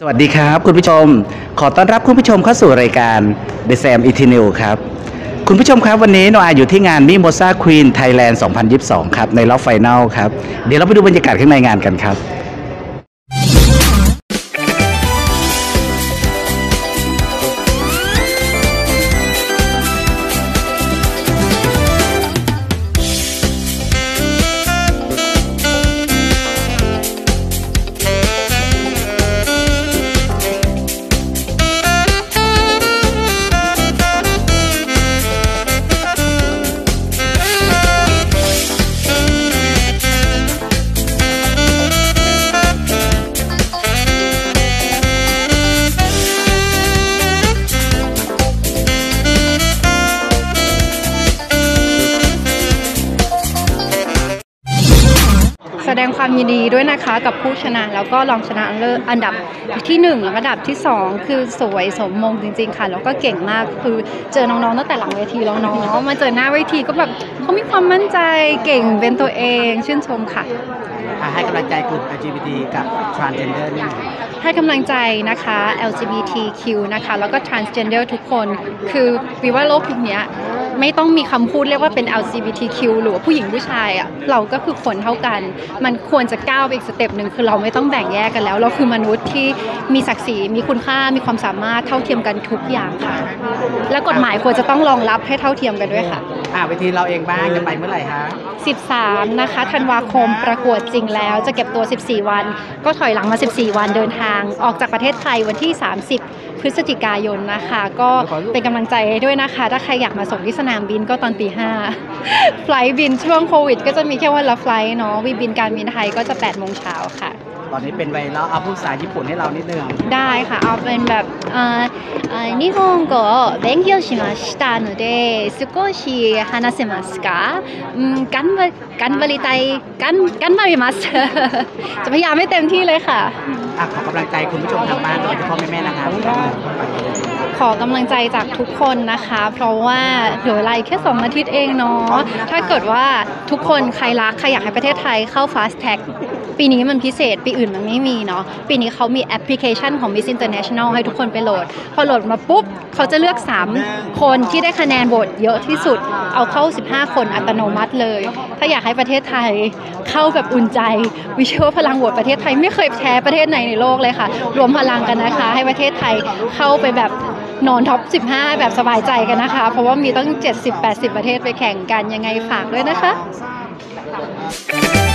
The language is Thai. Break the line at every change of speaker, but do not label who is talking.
สวัสดีครับคุณผู้ชมขอต้อนรับคุณผู้ชมเข้าสู่รายการ The Sam e t i n e l ครับคุณผู้ชมครับวันนี้โนอาอยู่ที่งาน Mimosa Queen Thailand 2022 ครับในรอบไฟนอลครับเดี๋ยวเราไปดูบรรยากาศข้างในงานกันครับ
แสดงความยินดีด้วยนะคะกับผู้ชนะแล้วก็รองชนะเลิศอันดับที่1และอันดับที่2คือสวยสมมงจริงๆค่ะแล้วก็เก่งมากคือเจอน้องๆตั้งแต่หลังเวทีแล้วน้องมาเจอหน้าเวทีก็แบบเขามีความมั่นใจเก่งเป็นตัวเองชื่นชมค่ะ
ให้กำลังใจกลุ่ม LGBT กับ transgender นี่
ให้กำลังใจนะคะ LGBTQ นะคะแล้วก็ transgender ทุกคนคือวิว่าโลกทุกเนี้ยไม่ต้องมีคำพูดเรียกว่าเป็น LGBTQ หรือว่าผู้หญิงผู้ชายอ่ะเราก็คือคนเท่ากันมันควรจะก้าวไปอีกสเต็ปหนึ่งคือเราไม่ต้องแบ่งแยกกันแล้วเราคือมนุษย์ที่มีศักดิ์ศรีมีคุณค่ามีความสามารถเท่าเทียมกันทุกอย่างค่ะและกฎหมายควรจะต้องรองรับให้เท่าเทียมกันด้วยค่ะ
เวทีเราเองบ้างจะไปเมื่อไหร่คะ
13นะคะธันวาคมประกวดจริงแล้วจะเก็บตัว14วันก็ถอยหลังมา14วันเดินทางออกจากประเทศไทยวันที่30พฤศจิกายนนะคะก็เป็นกำลังใจด้วยนะคะถ้าใครอยากมาส่งที่สนามบินก็ตอนตี5ไฟล์บินช่วงโควิดก็จะมีแค่วันละไฟล์เนาะวีบินการบินไทยก็จะ8 โมงเช้าค่ะ
ตอนนี้เป็นไวรัลเอาพูดภาษาญี่ปุ่นให้เรานิดนึง
ได้ค่ะเอาเป็นแบบ日本語を勉強しましたので少し話せますか頑張りたい頑張りますจะพยายามให้เต็มที่เลยค่ะ
ขอกำลังใจคุณผู้ชมทางบ้านโดยเฉพาะแม่ๆนะครับ
ขอกำลังใจจากทุกคนนะคะเพราะว่าเหลือเวลาแค่2 อาทิตย์เองเนาะถ้าเกิดว่าทุกคนใครรักใครอยากให้ประเทศไทยเข้า Fast Tag ปีนี้มันพิเศษปีอื่นมันไม่มีเนาะปีนี้เขามีแอปพลิเคชันของ Miss International ให้ทุกคนไปโหลดพอโหลดมาปุ๊บเขาจะเลือก3 คนที่ได้คะแนนโหวตเยอะที่สุดเอาเข้า15 คนอัตโนมัติเลยถ้าอยากให้ประเทศไทยเข้าแบบอุ่นใจวิเชื่อว่าพลังโหวตประเทศไทยไม่เคยแพ้ประเทศไหนในโลกเลยค่ะรวมพลังกันนะคะให้ประเทศไทยเข้าไปแบบนอนท็อป15แบบสบายใจกันนะคะเพราะว่ามีตั้ง70-80 ประเทศไปแข่งกันยังไงฝากด้วยนะคะ